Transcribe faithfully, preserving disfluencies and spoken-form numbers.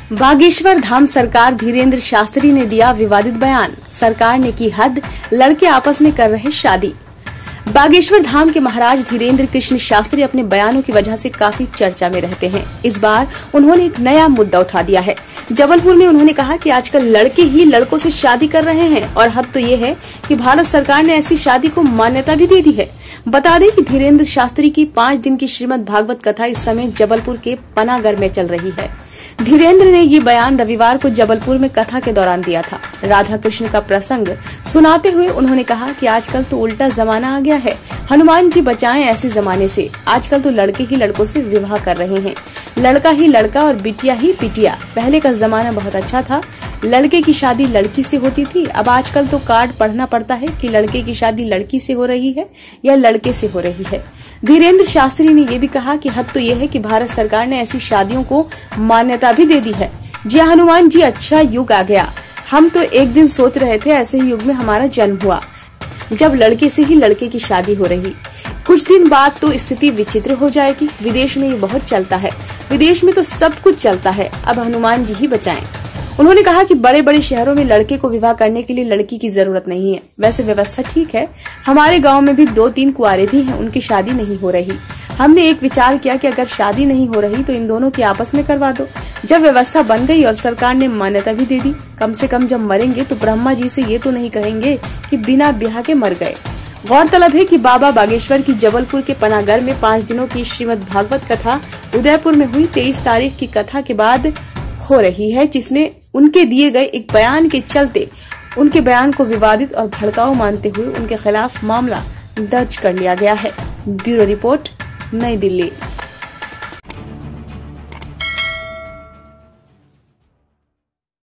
बागेश्वर धाम सरकार धीरेन्द्र शास्त्री ने दिया विवादित बयान। सरकार ने की हद, लड़के आपस में कर रहे शादी। बागेश्वर धाम के महाराज धीरेन्द्र कृष्ण शास्त्री अपने बयानों की वजह से काफी चर्चा में रहते हैं। इस बार उन्होंने एक नया मुद्दा उठा दिया है। जबलपुर में उन्होंने कहा कि आजकल लड़के ही लड़कों से शादी कर रहे हैं और हद तो ये है कि भारत सरकार ने ऐसी शादी को मान्यता भी दे दी है। बता दें कि धीरेन्द्र शास्त्री की पाँच दिन की श्रीमद् भागवत कथा इस समय जबलपुर के पनागर में चल रही है। धीरेन्द्र ने ये बयान रविवार को जबलपुर में कथा के दौरान दिया था। राधा कृष्ण का प्रसंग सुनाते हुए उन्होंने कहा कि आजकल तो उल्टा जमाना आ गया है, हनुमान जी बचाएं ऐसे जमाने से। आजकल तो लड़के ही लड़कों से विवाह कर रहे हैं, लड़का ही लड़का और बिटिया ही बिटिया। पहले का जमाना बहुत अच्छा था, लड़के की शादी लड़की से होती थी। अब आजकल तो कार्ड पढ़ना पड़ता है कि लड़के की शादी लड़की से हो रही है या लड़के से हो रही है। धीरेन्द्र शास्त्री ने ये भी कहा कि हद तो ये है कि भारत सरकार ने ऐसी शादियों को मान्यता भी दे दी है। जी हनुमान जी, अच्छा युग आ गया। हम तो एक दिन सोच रहे थे ऐसे ही युग में हमारा जन्म हुआ, जब लड़के से ही लड़के की शादी हो रही। कुछ दिन बाद तो स्थिति विचित्र हो जाएगी। विदेश में ये बहुत चलता है, विदेश में तो सब कुछ चलता है। अब हनुमान जी ही बचाएं। उन्होंने कहा कि बड़े बड़े शहरों में लड़के को विवाह करने के लिए लड़की की जरूरत नहीं है। वैसे व्यवस्था ठीक है, हमारे गांव में भी दो तीन कुंवारे भी हैं, उनकी शादी नहीं हो रही। हमने एक विचार किया कि अगर शादी नहीं हो रही तो इन दोनों की आपस में करवा दो। जब व्यवस्था बन गई और सरकार ने मान्यता भी दे दी, कम से कम जब मरेंगे तो ब्रह्मा जी से ये तो नहीं कहेंगे कि बिना ब्याह के मर गए। गौरतलब है कि बाबा बागेश्वर की जबलपुर के पनागर में पाँच दिनों की श्रीमद् भागवत कथा उदयपुर में हुई तेईस तारीख की कथा के बाद हो रही है, जिसमें उनके दिए गए एक बयान के चलते उनके बयान को विवादित और भड़काऊ मानते हुए उनके खिलाफ मामला दर्ज कर लिया गया है। ब्यूरो रिपोर्ट, नई दिल्ली।